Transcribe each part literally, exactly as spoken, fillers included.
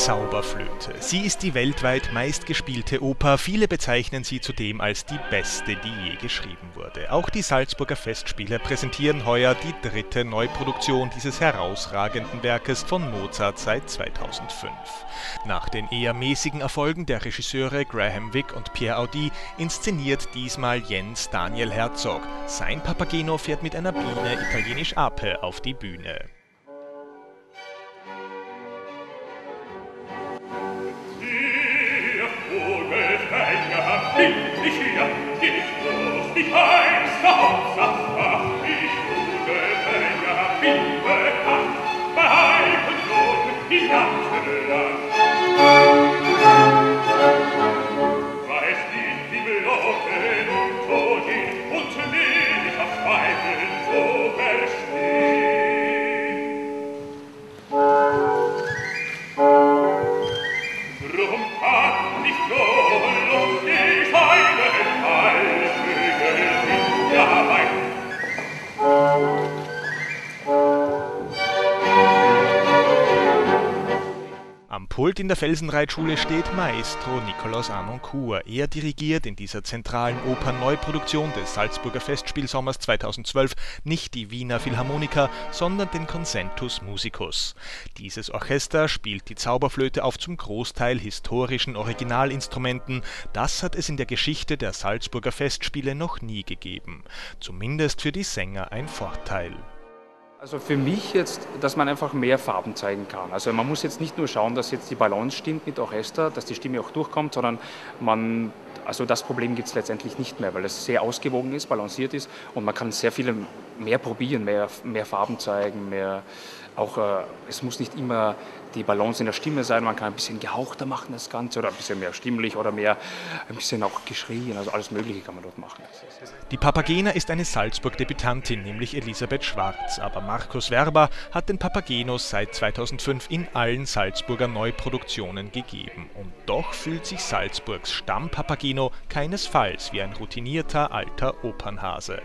Zauberflöte. Sie ist die weltweit meistgespielte Oper. Viele bezeichnen sie zudem als die beste, die je geschrieben wurde. Auch die Salzburger Festspiele präsentieren heuer die dritte Neuproduktion dieses herausragenden Werkes von Mozart seit zweitausendfünf. Nach den eher mäßigen Erfolgen der Regisseure Graham Wick und Pierre Audi inszeniert diesmal Jens Daniel Herzog. Sein Papageno fährt mit einer Biene, italienisch Ape, auf die Bühne. Endlich hier, geht bloß nicht ein, Hauptsache, ich wurde Fänger, bin bekannt, bei Kontoren im ganzen Land. Weiß nicht, wie Meloden und Todin und nicht auf Schweifeln so verstehen. Drum kann nicht nur lustig einen Allvögel sind ja weit. Am Pult in der Felsenreitschule steht Maestro Nikolaus Harnoncourt. Er dirigiert in dieser zentralen Opern-Neuproduktion des Salzburger Festspielsommers zweitausendzwölf nicht die Wiener Philharmoniker, sondern den Concentus Musicus. Dieses Orchester spielt die Zauberflöte auf zum Großteil historischen Originalinstrumenten. Das hat es in der Geschichte der Salzburger Festspiele noch nie gegeben. Zumindest für die Sänger ein Vorteil. Also für mich jetzt, dass man einfach mehr Farben zeigen kann. Also man muss jetzt nicht nur schauen, dass jetzt die Balance stimmt mit Orchester, dass die Stimme auch durchkommt, sondern man, also das Problem gibt es letztendlich nicht mehr, weil es sehr ausgewogen ist, balanciert ist und man kann sehr viele mehr probieren, mehr, mehr Farben zeigen, mehr auch, äh, es muss nicht immer die Balance in der Stimme sein, man kann ein bisschen gehauchter machen das Ganze oder ein bisschen mehr stimmlich oder mehr, ein bisschen auch geschrien, also alles Mögliche kann man dort machen. Die Papagena ist eine Salzburg-Debütantin, nämlich Elisabeth Schwarz, aber Markus Werber hat den Papagenos seit zweitausendfünf in allen Salzburger Neuproduktionen gegeben. Und doch fühlt sich Salzburgs Stammpapageno keinesfalls wie ein routinierter alter Opernhase.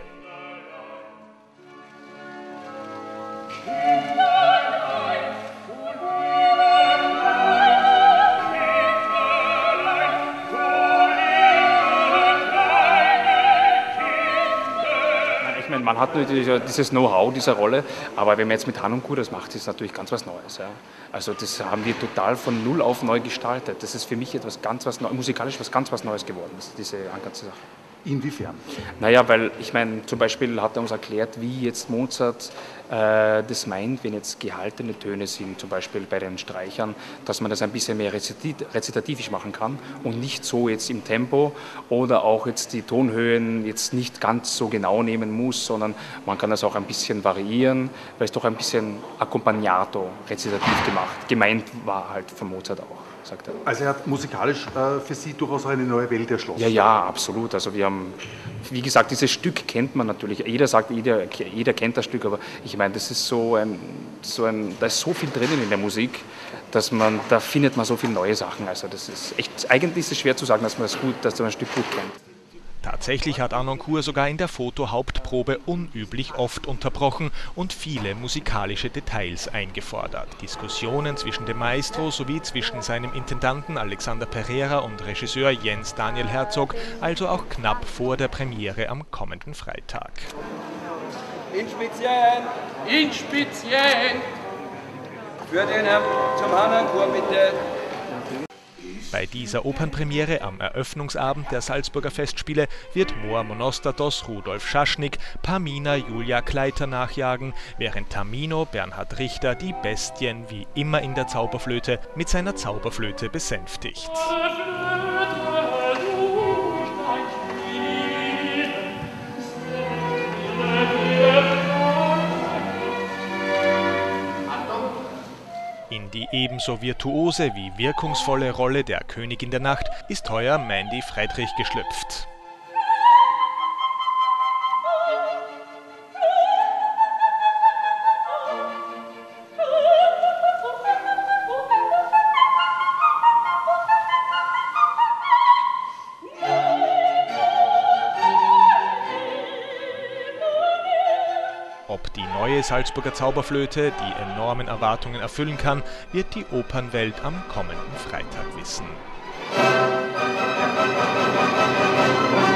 Man hat natürlich dieses Know-how dieser Rolle, aber wenn man jetzt mit Harnoncourt das macht, ist es natürlich ganz was Neues. Ja. Also das haben wir total von Null auf neu gestaltet. Das ist für mich etwas ganz was Neues, musikalisch was ganz was Neues geworden, diese ganze Sache. Inwiefern? Naja, weil ich meine, zum Beispiel hat er uns erklärt, wie jetzt Mozart äh, das meint, wenn jetzt gehaltene Töne sind, zum Beispiel bei den Streichern, dass man das ein bisschen mehr rezitativisch machen kann und nicht so jetzt im Tempo oder auch jetzt die Tonhöhen jetzt nicht ganz so genau nehmen muss, sondern man kann das auch ein bisschen variieren, weil es doch ein bisschen accompagnato, rezitativ gemacht, gemeint war halt von Mozart auch. Sagt er. Also er hat musikalisch äh, für Sie durchaus auch eine neue Welt erschlossen. Ja, ja, absolut. Also wir haben, wie gesagt, dieses Stück kennt man natürlich. Jeder sagt, jeder, jeder kennt das Stück, aber ich meine, das ist so ein, so ein, da ist so viel drinnen in der Musik, dass man, da findet man so viele neue Sachen. Also das ist echt, eigentlich ist es schwer zu sagen, dass man das gut, dass man ein Stück gut kennt. Tatsächlich hat Harnoncourt sogar in der Foto-Hauptprobe unüblich oft unterbrochen und viele musikalische Details eingefordert. Diskussionen zwischen dem Maestro sowie zwischen seinem Intendanten Alexander Pereira und Regisseur Jens Daniel Herzog, also auch knapp vor der Premiere am kommenden Freitag. Inspizieren! Inspizieren! Für den Herrn zum Harnoncourt bitte! Bei dieser Opernpremiere am Eröffnungsabend der Salzburger Festspiele wird Mor Monostatos Rudolf Schaschnik Pamina Julia Kleiter nachjagen, während Tamino Bernhard Richter die Bestien wie immer in der Zauberflöte mit seiner Zauberflöte besänftigt. In die ebenso virtuose wie wirkungsvolle Rolle der Königin der Nacht ist heuer Mandy Friedrich geschlüpft. Ob die neue Salzburger Zauberflöte die enormen Erwartungen erfüllen kann, wird die Opernwelt am kommenden Freitag wissen.